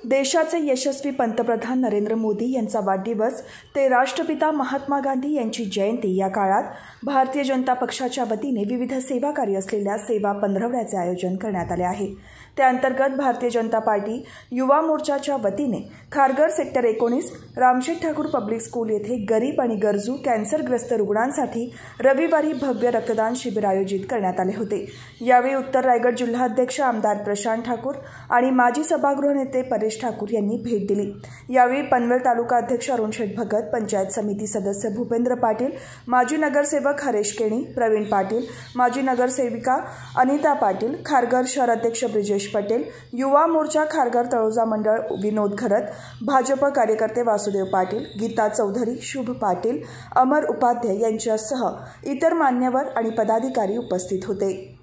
देशाचे यशस्वी पंतप्रधान नरेंद्र मोदी यांचा वाढदिवस ते राष्ट्रपिता महात्मा गांधी यांची जयंती या काळात भारतीय जनता पक्षाच्या वतीने विविध सेवा कार्य असलेल्या सेवा पंधरवड्याचे आयोजन करण्यात आले आहे। त्या अंतर्गत भारतीय जनता पार्टी युवा मोर्चाच्या वतीने Kharghar sector 19 Ramsheth Thakur public school येथे गरीब आणि गरजू कॅन्सरग्रस्त रुग्णांसाठी रविवारी भव्य रक्तदान शिबिर आयोजित करण्यात आले होते। यावेळी उत्तर रायगड जिल्हाध्यक्ष आमदार प्रशांत ठाकूर आणि माजी सभागृह नेते परेश ठाकूर यांनी भेट दिली। यावेळी पनवेल तालुका अध्यक्ष अरुण शेठ भगत, पंचायत समिती सदस्य भूपेंद्र पाटील, माजी नगरसेवक हरेश केणी, प्रवीण पाटील, माजी नगरसेविका अनिता पाटील, खारघर शहर अध्यक्ष ब्रिजेश पटेल, युवा मोर्चा खारघर तळोजा मंडळ विनोद घरत, भाजप कार्यकर्ते वासुदेव पाटील, गीता चौधरी, शुभ पाटील, अमर उपाध्याय यांच्यासह इतर मान्यवर आणि पदाधिकारी उपस्थित होते।